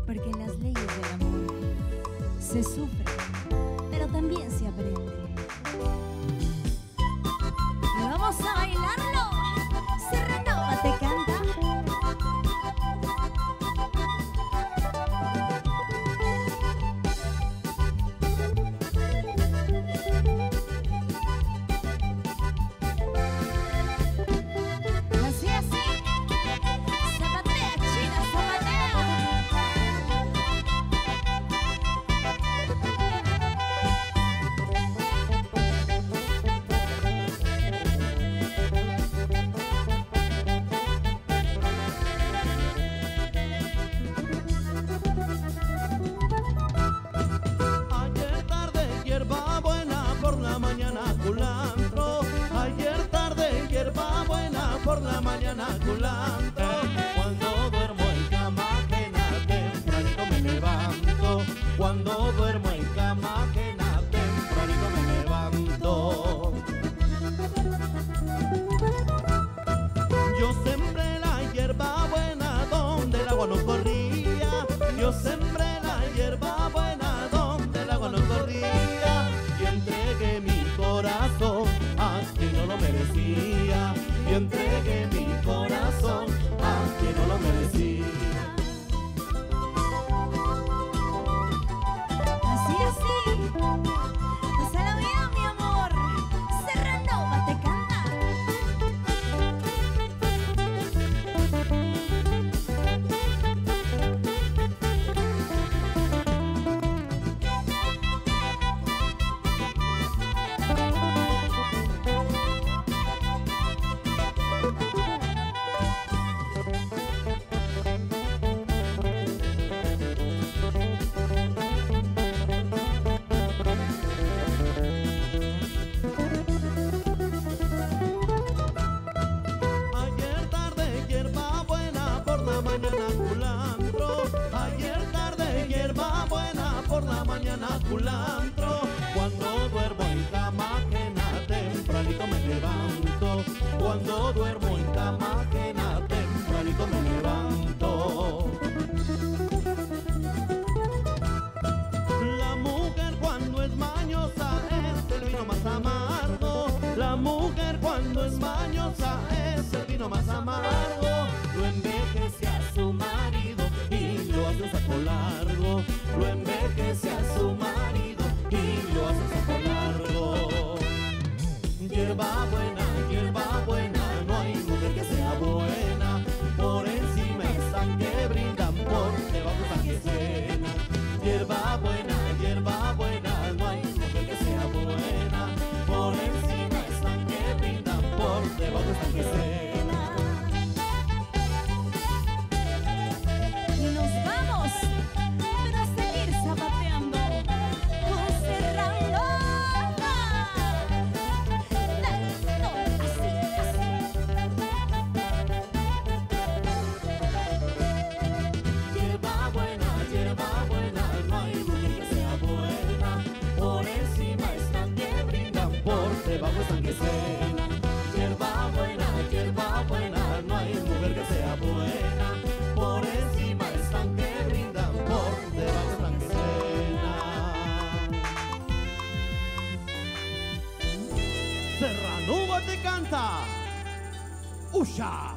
porque en las leyes del amor se sufre, pero también se aprende. Y vamos a bailarlo. Serranova te canta. Por la mañana culantro, cuando duermo en cama ajena, tempranito me levanto. Cuando duermo en cama ajena, tempranito me levanto. Yo sembré la hierba buena donde el agua no corría. Yo sembré la hierba buena donde el agua no corría. Y entregué mi corazón a quien no lo merecía. Y entregué mi corazón a quien no lo merecía. Así, así. Pásala bien, mi amor. Serranova te canta. Culantro, cuando duermo en cama ajena, tempranito me levanto. Cuando duermo en cama ajena, tempranito me levanto. La mujer cuando es mañosa es el vino más amargo. La mujer cuando es mañosa es el vino más amargo. Lo envejece a su marido y lo hace un saco largo. Lo envejece a su marido y lo hace un saco largo. Hierba buena, no hay mujer que sea buena. Por encima están que brindan, por debajo están que cenan. Hierba buena, no hay mujer que sea buena. Por encima están que brindan, por debajo están que cenan. Y nos vamos, pero a seguir zapateando con Serranova. Así, así. Hierba buena, no hay mujer que sea buena. Por encima están que brindan, por debajo están que cenan. Hierba buena, no hay mujer que sea buena. Por encima están que brindan, por debajo están que cenan. Serranova te canta. ¡Usha!